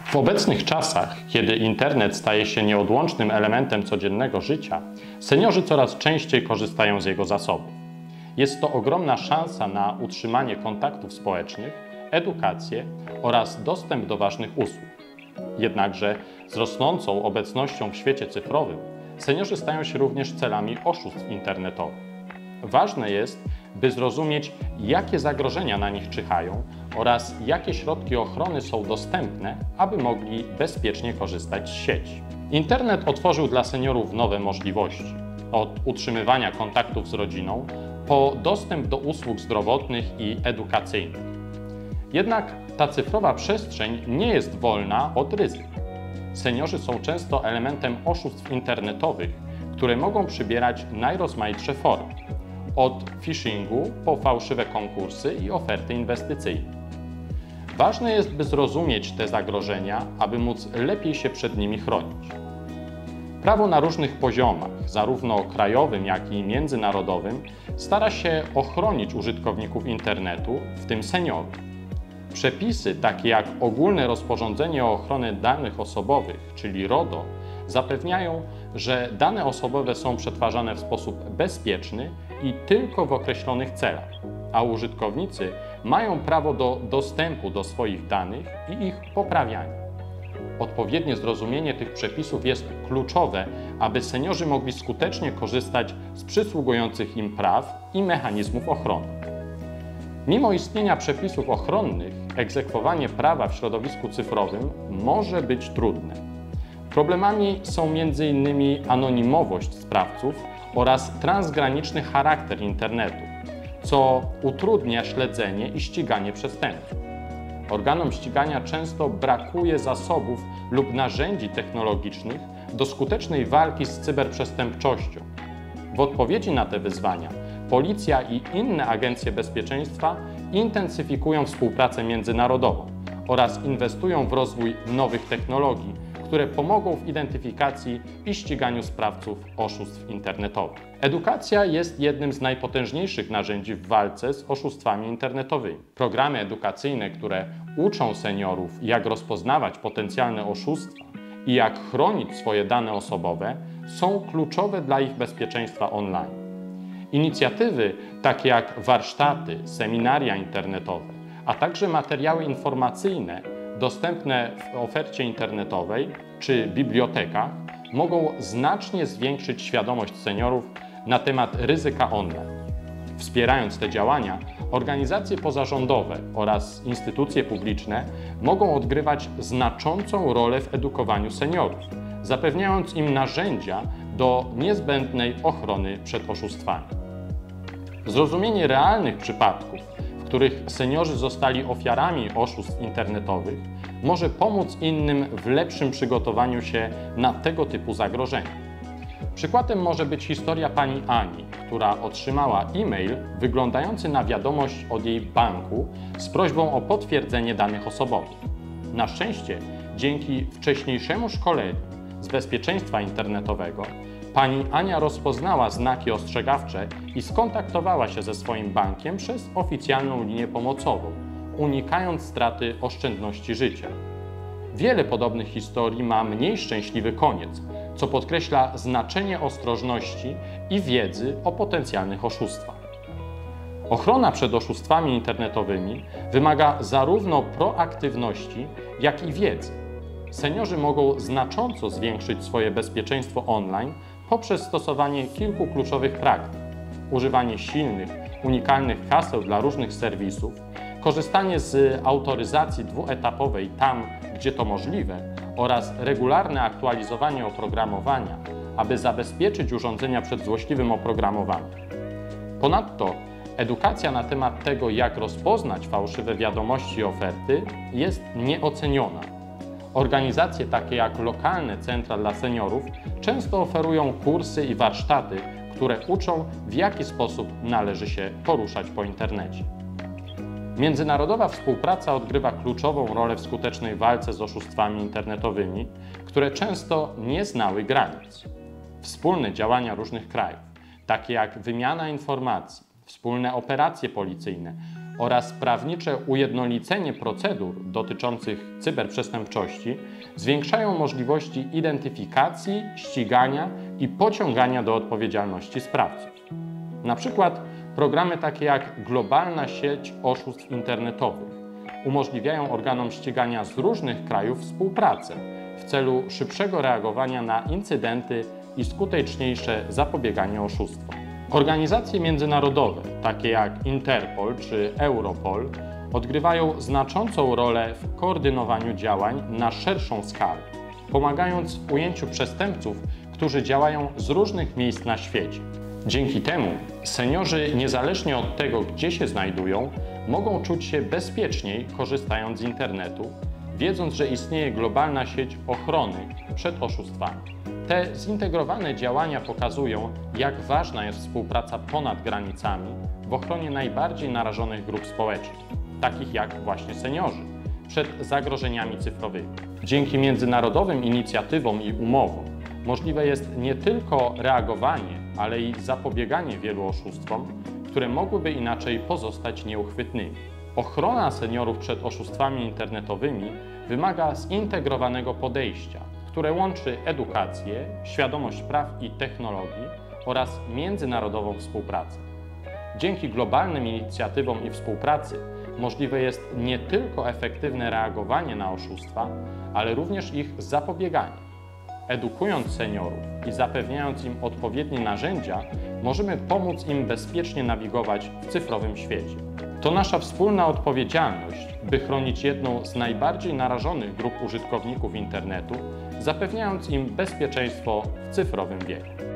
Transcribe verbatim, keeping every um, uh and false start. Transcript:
W obecnych czasach, kiedy internet staje się nieodłącznym elementem codziennego życia, seniorzy coraz częściej korzystają z jego zasobów. Jest to ogromna szansa na utrzymanie kontaktów społecznych, edukację oraz dostęp do ważnych usług. Jednakże z rosnącą obecnością w świecie cyfrowym seniorzy stają się również celami oszustw internetowych. Ważne jest, by zrozumieć, jakie zagrożenia na nich czyhają oraz jakie środki ochrony są dostępne, aby mogli bezpiecznie korzystać z sieci. Internet otworzył dla seniorów nowe możliwości, od utrzymywania kontaktów z rodziną po dostęp do usług zdrowotnych i edukacyjnych. Jednak ta cyfrowa przestrzeń nie jest wolna od ryzyk. Seniorzy są często elementem oszustw internetowych, które mogą przybierać najrozmaitsze formy, od phishingu po fałszywe konkursy i oferty inwestycyjne. Ważne jest, by zrozumieć te zagrożenia, aby móc lepiej się przed nimi chronić. Prawo na różnych poziomach, zarówno krajowym, jak i międzynarodowym, stara się ochronić użytkowników internetu, w tym seniorów. Przepisy takie jak ogólne rozporządzenie o ochronie danych osobowych, czyli RODO, zapewniają, że dane osobowe są przetwarzane w sposób bezpieczny i tylko w określonych celach, a użytkownicy mają prawo do dostępu do swoich danych i ich poprawiania. Odpowiednie zrozumienie tych przepisów jest kluczowe, aby seniorzy mogli skutecznie korzystać z przysługujących im praw i mechanizmów ochrony. Mimo istnienia przepisów ochronnych, egzekwowanie prawa w środowisku cyfrowym może być trudne. Problemami są między innymi anonimowość sprawców oraz transgraniczny charakter internetu, co utrudnia śledzenie i ściganie przestępców. Organom ścigania często brakuje zasobów lub narzędzi technologicznych do skutecznej walki z cyberprzestępczością. W odpowiedzi na te wyzwania policja i inne agencje bezpieczeństwa intensyfikują współpracę międzynarodową oraz inwestują w rozwój nowych technologii, które pomogą w identyfikacji i ściganiu sprawców oszustw internetowych. Edukacja jest jednym z najpotężniejszych narzędzi w walce z oszustwami internetowymi. Programy edukacyjne, które uczą seniorów, jak rozpoznawać potencjalne oszustwa i jak chronić swoje dane osobowe, są kluczowe dla ich bezpieczeństwa online. Inicjatywy takie jak warsztaty, seminaria internetowe, a także materiały informacyjne dostępne w ofercie internetowej czy bibliotekach mogą znacznie zwiększyć świadomość seniorów na temat ryzyka online. Wspierając te działania, organizacje pozarządowe oraz instytucje publiczne mogą odgrywać znaczącą rolę w edukowaniu seniorów, zapewniając im narzędzia do niezbędnej ochrony przed oszustwami. Zrozumienie realnych przypadków, w których seniorzy zostali ofiarami oszustw internetowych, może pomóc innym w lepszym przygotowaniu się na tego typu zagrożenia. Przykładem może być historia pani Ani, która otrzymała e-mail wyglądający na wiadomość od jej banku z prośbą o potwierdzenie danych osobowych. Na szczęście, dzięki wcześniejszemu szkoleniu z bezpieczeństwa internetowego, pani Ania rozpoznała znaki ostrzegawcze i skontaktowała się ze swoim bankiem przez oficjalną linię pomocową, unikając straty oszczędności życia. Wiele podobnych historii ma mniej szczęśliwy koniec, co podkreśla znaczenie ostrożności i wiedzy o potencjalnych oszustwach. Ochrona przed oszustwami internetowymi wymaga zarówno proaktywności, jak i wiedzy. Seniorzy mogą znacząco zwiększyć swoje bezpieczeństwo online poprzez stosowanie kilku kluczowych praktyk: używanie silnych, unikalnych haseł dla różnych serwisów, korzystanie z autoryzacji dwuetapowej tam, gdzie to możliwe, oraz regularne aktualizowanie oprogramowania, aby zabezpieczyć urządzenia przed złośliwym oprogramowaniem. Ponadto edukacja na temat tego, jak rozpoznać fałszywe wiadomości i oferty, jest nieoceniona. Organizacje takie jak lokalne centra dla seniorów często oferują kursy i warsztaty, które uczą, w jaki sposób należy się poruszać po internecie. Międzynarodowa współpraca odgrywa kluczową rolę w skutecznej walce z oszustwami internetowymi, które często nie znały granic. Wspólne działania różnych krajów, takie jak wymiana informacji, wspólne operacje policyjne oraz prawnicze ujednolicenie procedur dotyczących cyberprzestępczości zwiększają możliwości identyfikacji, ścigania i pociągania do odpowiedzialności sprawców. Na przykład programy takie jak Globalna Sieć Oszustw Internetowych umożliwiają organom ścigania z różnych krajów współpracę w celu szybszego reagowania na incydenty i skuteczniejsze zapobieganie oszustwom. Organizacje międzynarodowe, takie jak Interpol czy Europol, odgrywają znaczącą rolę w koordynowaniu działań na szerszą skalę, pomagając w ujęciu przestępców, którzy działają z różnych miejsc na świecie. Dzięki temu seniorzy, niezależnie od tego, gdzie się znajdują, mogą czuć się bezpieczniej, korzystając z internetu, wiedząc, że istnieje globalna sieć ochrony przed oszustwami. Te zintegrowane działania pokazują, jak ważna jest współpraca ponad granicami w ochronie najbardziej narażonych grup społecznych, takich jak właśnie seniorzy, przed zagrożeniami cyfrowymi. Dzięki międzynarodowym inicjatywom i umowom możliwe jest nie tylko reagowanie, ale i zapobieganie wielu oszustwom, które mogłyby inaczej pozostać nieuchwytnymi. Ochrona seniorów przed oszustwami internetowymi wymaga zintegrowanego podejścia, które łączy edukację, świadomość praw i technologii oraz międzynarodową współpracę. Dzięki globalnym inicjatywom i współpracy możliwe jest nie tylko efektywne reagowanie na oszustwa, ale również ich zapobieganie. Edukując seniorów i zapewniając im odpowiednie narzędzia, możemy pomóc im bezpiecznie nawigować w cyfrowym świecie. To nasza wspólna odpowiedzialność, by chronić jedną z najbardziej narażonych grup użytkowników internetu, zapewniając im bezpieczeństwo w cyfrowym wieku.